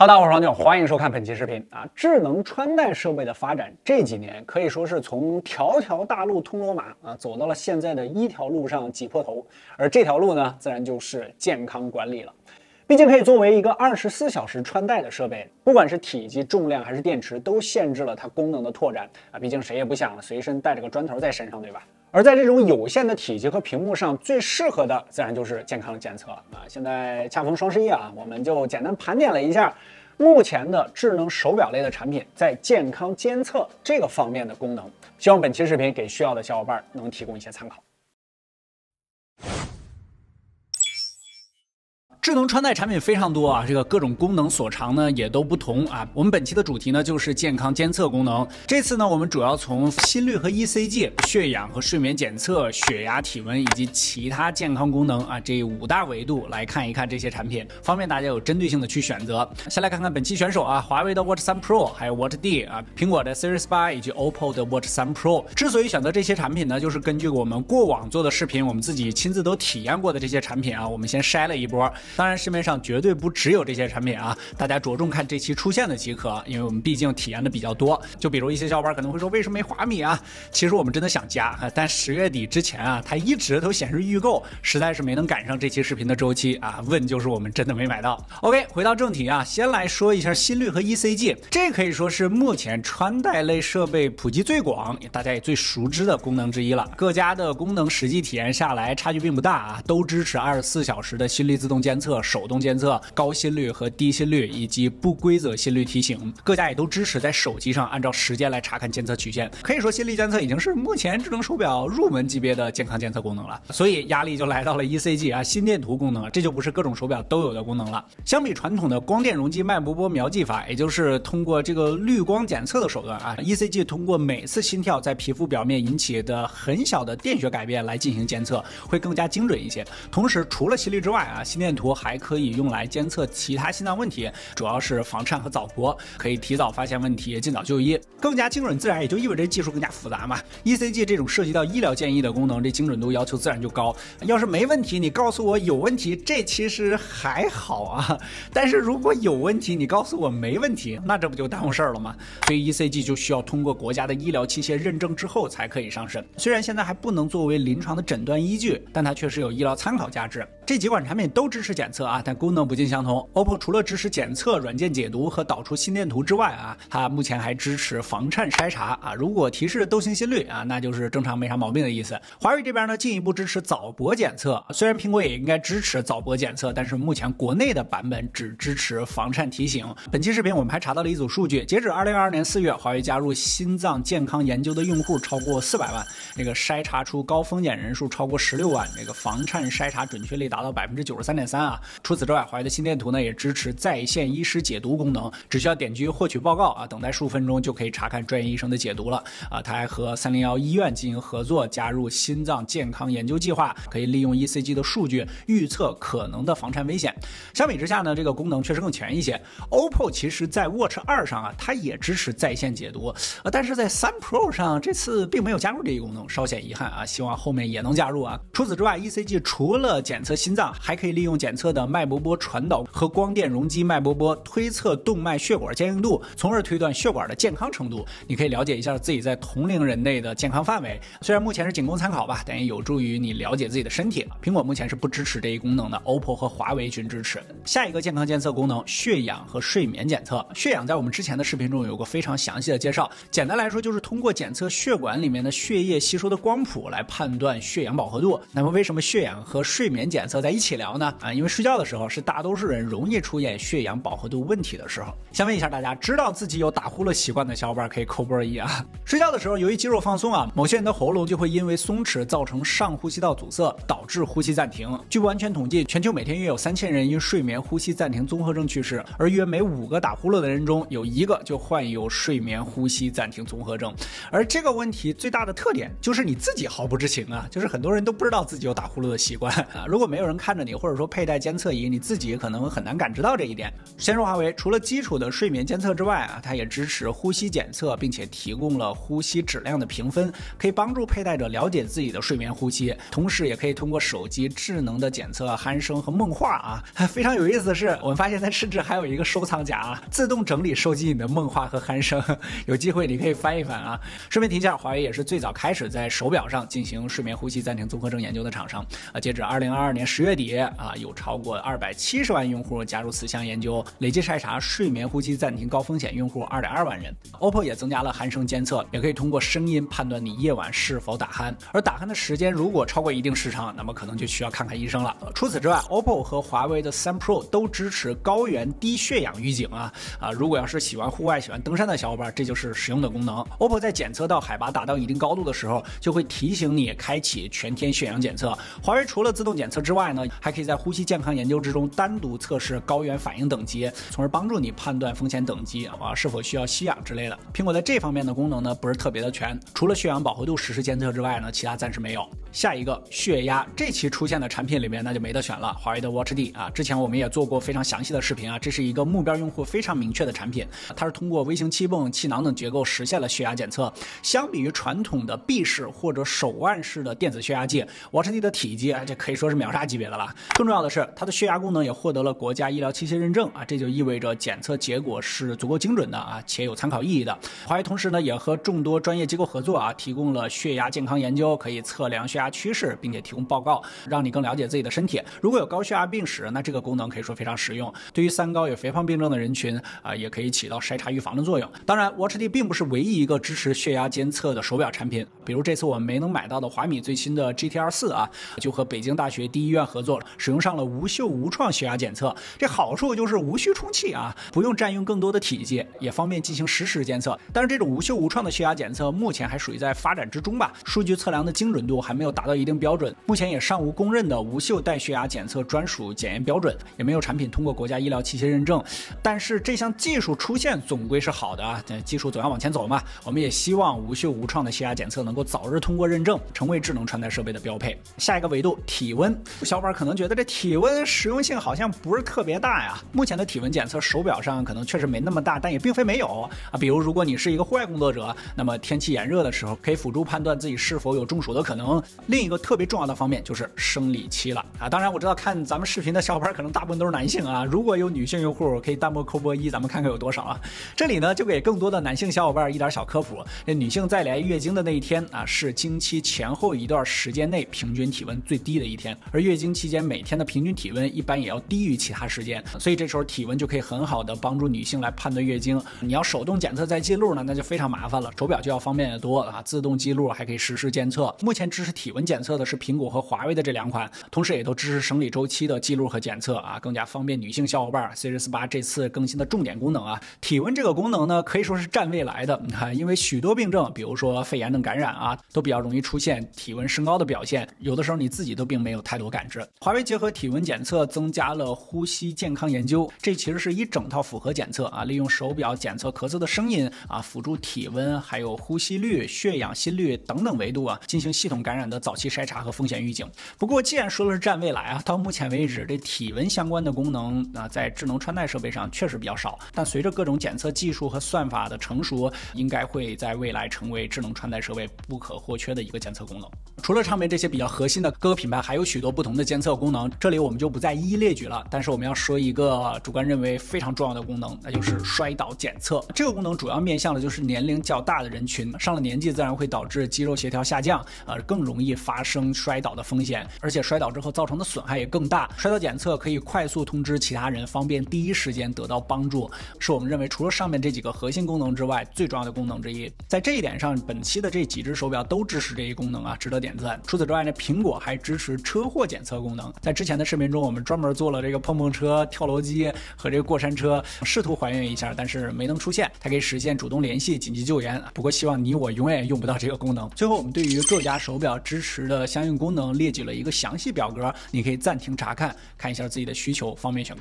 哈喽，大家好，我是黄牛，欢迎收看本期视频啊。智能穿戴设备的发展这几年可以说是从条条大路通罗马啊，走到了现在的一条路上挤破头，而这条路呢，自然就是健康管理了。毕竟可以作为一个24小时穿戴的设备，不管是体积、重量还是电池，都限制了它功能的拓展啊。毕竟谁也不想随身带着个砖头在身上，对吧？而在这种有限的体积和屏幕上，最适合的自然就是健康检测啊。现在恰逢双11啊，我们就简单盘点了一下目前的智能手表类的产品在健康监测这个方面的功能，希望本期视频给需要的小伙伴能提供一些参考。智能穿戴产品非常多啊，这个各种功能所长呢也都不同啊。我们本期的主题呢就是健康监测功能。这次呢我们主要从心率和 ECG、血氧和睡眠检测、血压、体温以及其他健康功能啊这5大维度来看一看这些产品，方便大家有针对性的去选择。先来看看本期选手啊，华为的 Watch 3 Pro， 还有 Watch D 啊，苹果的 Series 8以及 OPPO 的 Watch 3 Pro。之所以选择这些产品呢，就是根据我们过往做的视频，我们自己亲自都体验过的这些产品啊，我们先筛了一波。当然市面上绝对不只有这些产品啊，大家着重看这期出现的即可，因为我们毕竟体验的比较多。就比如一些小伙伴可能会说，为什么没华米啊？其实我们真的想加，但10月底之前啊，它一直都显示预购，实在是没能赶上这期视频的周期啊。问就是我们真的没买到。OK， 回到正题啊，先来说一下心率和 ECG， 这可以说是目前穿戴类设备普及最广，大家也最熟知的功能之一了。各家的功能实际体验下来差距并不大啊，都支持24小时的心率自动监测、手动监测、高心率和低心率以及不规则心率提醒，各家也都支持在手机上按照时间来查看监测曲线。可以说心率监测已经是目前智能手表入门级别的健康监测功能了，所以压力就来到了 ECG 啊，心电图功能，这就不是各种手表都有的功能了。相比传统的光电容积脉搏波描记法，也就是通过这个滤光检测的手段啊 ，ECG 通过每次心跳在皮肤表面引起的很小的电学改变来进行监测，会更加精准一些。同时，除了心率之外啊，心电图还可以用来监测其他心脏问题，主要是房颤和早搏，可以提早发现问题，尽早就医。更加精准自然也就意味着技术更加复杂嘛。ECG 这种涉及到医疗建议的功能，这精准度要求自然就高。要是没问题，你告诉我有问题，这其实还好啊。但是如果有问题，你告诉我没问题，那这不就耽误事儿了吗？所以 ECG 就需要通过国家的医疗器械认证之后才可以上市。虽然现在还不能作为临床的诊断依据，但它确实有医疗参考价值。这几款产品都支持检测啊，但功能不尽相同。OPPO 除了支持检测、软件解读和导出心电图之外啊，它目前还支持房颤筛查啊。如果提示窦性心率啊，那就是正常没啥毛病的意思。华为这边呢，进一步支持早搏检测。虽然苹果也应该支持早搏检测，但是目前国内的版本只支持房颤提醒。本期视频我们还查到了一组数据，截止2022年4月，华为加入心脏健康研究的用户超过400万，这个筛查出高风险人数超过16万，这个房颤筛查准确率达到93.3%啊。除此之外，华为的心电图呢也支持在线医师解读功能，只需要点击获取报告啊，等待数分钟就可以查看专业医生的解读了啊。它还和301医院进行合作，加入心脏健康研究计划，可以利用 ECG 的数据预测可能的房颤危险。相比之下呢，这个功能确实更全一些。OPPO 其实在 Watch 2上啊，它也支持在线解读，但是在3 Pro 上这次并没有加入这一功能，稍显遗憾啊，希望后面也能加入啊。除此之外 ，ECG 除了检测心脏，还可以利用检测的脉搏波传导和光电容积脉搏波推测动脉血管坚硬度，从而推断血管的健康程度。你可以了解一下自己在同龄人内的健康范围，虽然目前是仅供参考吧，但也有助于你了解自己的身体。苹果目前是不支持这一功能的， OPPO 和华为均支持。下一个健康监测功能，血氧和睡眠检测。血氧在我们之前的视频中有过非常详细的介绍，简单来说就是通过检测血管里面的血液吸收的光谱来判断血氧饱和度。那么为什么血氧和睡眠检测在一起聊呢？因为睡觉的时候是大多数人容易出现血氧饱和度问题的时候。先问一下大家，知道自己有打呼噜习惯的小伙伴可以扣波1啊。睡觉的时候由于肌肉放松啊，某些人的喉咙就会因为松弛造成上呼吸道阻塞，导致呼吸暂停。据完全统计，全球每天约有3000人因睡眠呼吸暂停综合症去世，而约每5个打呼噜的人中有1个就患有睡眠呼吸暂停综合症。而这个问题最大的特点就是你自己毫不知情啊，就是很多人都不知道自己有打呼噜的习惯啊。如果没有人看着你，或者说佩戴戴监测仪，你自己可能很难感知到这一点。先说华为，除了基础的睡眠监测之外啊，它也支持呼吸检测，并且提供了呼吸质量的评分，可以帮助佩戴者了解自己的睡眠呼吸，同时也可以通过手机智能的检测鼾声和梦话啊。非常有意思的是，我们发现它甚至还有一个收藏夹啊，自动整理收集你的梦话和鼾声，有机会你可以翻一翻啊。顺便提一下，华为也是最早开始在手表上进行睡眠呼吸暂停综合征研究的厂商啊。截止2022年10月底啊，有超过270万用户加入此项研究，累计筛查睡眠呼吸暂停高风险用户2.2万人。OPPO 也增加了鼾声监测，也可以通过声音判断你夜晚是否打鼾，而打鼾的时间如果超过一定时长，那么可能就需要看看医生了。除此之外 ，OPPO 和华为的3 Pro 都支持高原低血氧预警啊，如果要是喜欢户外、喜欢登山的小伙伴，这就是实用的功能。OPPO 在检测到海拔达到一定高度的时候，就会提醒你开启全天血氧检测。华为除了自动检测之外呢，还可以在呼吸健康研究之中单独测试高原反应等级，从而帮助你判断风险等级是否需要吸氧之类的。苹果在这方面的功能呢，不是特别的全，除了血氧饱和度实时监测之外呢，其他暂时没有。下一个血压，这期出现的产品里面那就没得选了，华为的 Watch D 啊，之前我们也做过非常详细的视频啊，这是一个目标用户非常明确的产品，它是通过微型气泵、气囊等结构实现了血压检测。相比于传统的臂式或者手腕式的电子血压计 ，Watch D 的体积这可以说是秒杀级别的了。更重要的是，它的血压功能也获得了国家医疗器械认证啊，这就意味着检测结果是足够精准的啊，且有参考意义的。华为同时呢，也和众多专业机构合作啊，提供了血压健康研究，可以测量血压趋势，并且提供报告，让你更了解自己的身体。如果有高血压病史，那这个功能可以说非常实用。对于三高有肥胖病症的人群啊，也可以起到筛查预防的作用。当然 ，Watch D 并不是唯一一个支持血压监测的手表产品，比如这次我们没能买到的华米最新的 GTR 4啊，就和北京大学第一医院合作，使用上了无嗅无创血压检测。这好处就是无需充气啊，不用占用更多的体积，也方便进行实时监测。但是这种无嗅无创的血压检测目前还属于在发展之中吧，数据测量的精准度还没有达到一定标准，目前也尚无公认的无嗅带血压检测专属检验标准，也没有产品通过国家医疗器械认证。但是这项技术出现总归是好的啊，技术总要往前走嘛。我们也希望无嗅无创的血压检测能够早日通过认证，成为智能穿戴设备的标配。下一个维度，体温。小伙伴可能觉得这体温实用性好像不是特别大呀。目前的体温检测手表上可能确实没那么大，但也并非没有啊。比如如果你是一个户外工作者，那么天气炎热的时候，可以辅助判断自己是否有中暑的可能。另一个特别重要的方面就是生理期了啊。当然我知道看咱们视频的小伙伴可能大部分都是男性啊，如果有女性用户可以弹幕扣波1，咱们看看有多少啊。这里呢就给更多的男性小伙伴一点小科普，这女性在来月经的那一天啊，是经期前后一段时间内平均体温最低的一天，而月经期间每天的平均体温一般也要低于其他时间，所以这时候体温就可以很好的帮助女性来判断月经。你要手动检测再记录呢，那就非常麻烦了，手表就要方便得多啊，自动记录还可以实时监测。目前支持体温检测的是苹果和华为的这两款，同时也都支持生理周期的记录和检测啊，更加方便女性小伙伴。Series 8这次更新的重点功能啊，体温这个功能呢可以说是占未来的因为许多病症，比如说肺炎等感染啊，都比较容易出现体温升高的表现，有的时候你自己都并没有太多感知。华为结合体温检测增加了呼吸健康研究，这其实是一整套复合检测啊，利用手表检测咳嗽的声音啊，辅助体温还有呼吸率、血氧、心率等等维度啊，进行系统感染的早期筛查和风险预警。不过既然说的是占未来啊，到目前为止这体温相关的功能在智能穿戴设备上确实比较少，但随着各种检测技术和算法的成熟，应该会在未来成为智能穿戴设备不可或缺的一个监测功能。除了上面这些比较核心的各个品牌还有许多不同的监测功能，这里我们就不再一一列举了，但是我们要说一个主观认为非常重要的功能，那就是摔倒检测。这个功能主要面向的就是年龄较大的人群，上了年纪自然会导致肌肉协调下降，更容易发生摔倒的风险，而且摔倒之后造成的损害也更大。摔倒检测可以快速通知其他人，方便第一时间得到帮助，是我们认为除了上面这几个核心功能之外最重要的功能之一。在这一点上，本期的这几只手表都支持这一功能啊，值得点赞。除此之外呢，苹果还支持车祸检测功能。在之前的视频中，我们专门做了这个碰碰车、跳楼机和这个过山车，试图还原一下，但是没能出现。它可以实现主动联系、紧急救援，不过希望你我永远用不到这个功能。最后，我们对于各家手表支持的相应功能列举了一个详细表格，你可以暂停查看，看一下自己的需求，方便选购。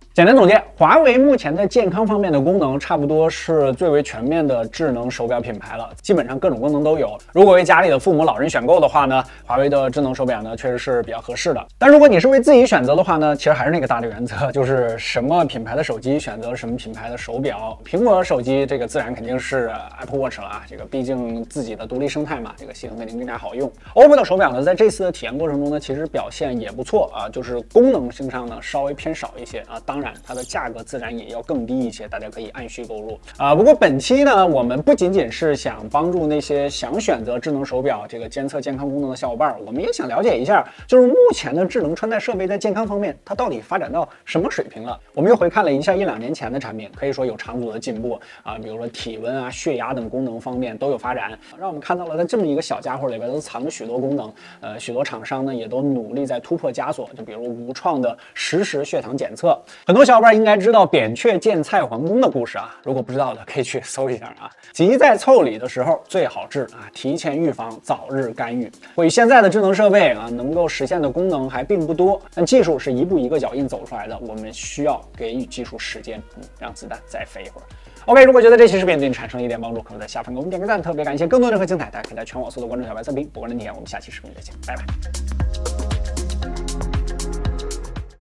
简单总结，华为目前在健康方面的功能，差不多是最为全面的智能手表品牌了，基本上各种功能都有。如果为家里的父母老人选购的话呢，华为的智能手表呢确实是比较合适的。但如果你是为自己选择的话呢，其实还是那个大的原则，就是什么品牌的手机选择什么品牌的手表。苹果手机这个自然肯定是 Apple Watch 了啊，这个毕竟自己的独立生态嘛，这个系统肯定更加好用。OPPO 的手表呢，在这次的体验过程中呢，其实表现也不错啊，就是功能性上呢稍微偏少一些啊，当然它的价格自然也要更低一些，大家可以按需购入啊。不过本期呢，我们不仅仅是想帮助那些想选择智能手表这个监测健康功能的小伙伴，我们也想了解一下，就是目前的智能穿戴设备在健康方面，它到底发展到什么水平了？我们又回看了一下1-2年前的产品，可以说有长足的进步啊，比如说体温啊、血压等功能方面都有发展，让我们看到了在这么一个小家伙里边都藏着许多功能。许多厂商呢也都努力在突破枷锁，就比如无创的实时血糖检测。很多小伙伴应该知道扁鹊见蔡桓公的故事啊，如果不知道的可以去搜一下啊。急在腠理的时候最好治啊，提前预防，早日干预。或许现在的智能设备啊，能够实现的功能还并不多，但技术是一步一个脚印走出来的，我们需要给予技术时间，让子弹再飞一会儿。OK， 如果觉得这期视频对你产生了一点帮助，可以在下方给我们点个赞，特别感谢。更多任何精彩，大家可以在全网搜索关注小白测评，不关注点，我们下期视频再见，拜拜。